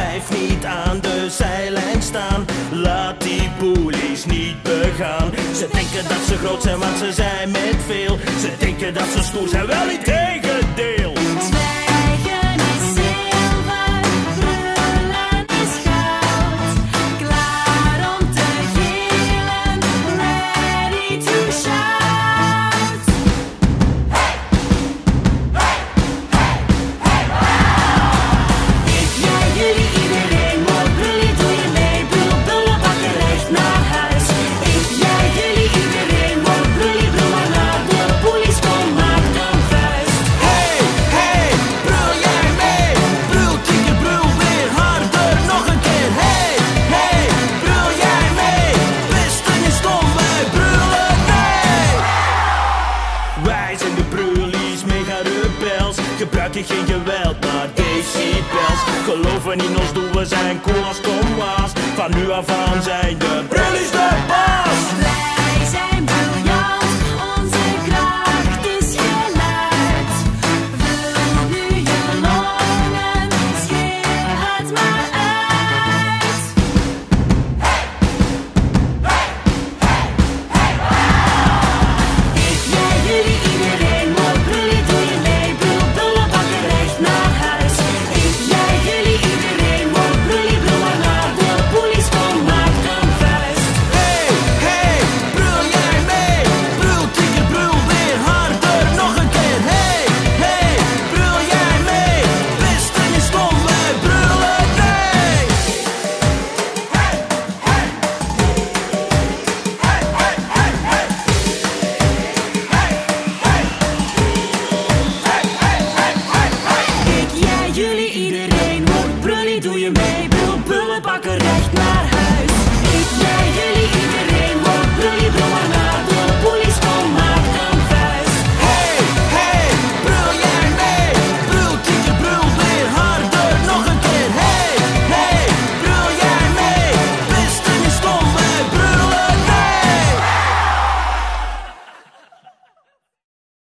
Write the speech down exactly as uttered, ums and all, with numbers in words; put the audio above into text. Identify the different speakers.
Speaker 1: Blijf niet aan de zijlijn staan, laat die bullies niet begaan. Ze denken dat ze groot zijn, want ze zijn met veel. Ze denken dat ze stoer zijn, wel niet tegendeel.
Speaker 2: Zwijgen is zilver, brullen is goud. Klaar om te gillen, ready to shout. Hey! Hey! Hey! Hey! Ik, jij, jullie, iedereen wordt brullied. Doe je mee, brul, brullen, bakken recht naar huis. Ik, jij, jullie, iedereen wordt brullied. Brul maar naar de bullies, kom, maak een vuist.
Speaker 1: Hey, hey, brul jij mee? Brul, tegen, brul weer harder, nog een keer. Hey, hey, brul jij mee? Pesten is stom, wij brullen nee. Wij zijn de brullies, mega rebels. Gebruiken geen geweld, maar decibels. Geloven in ons doel, we zijn cool als kom was. Van nu af aan zijn de brullies de baas.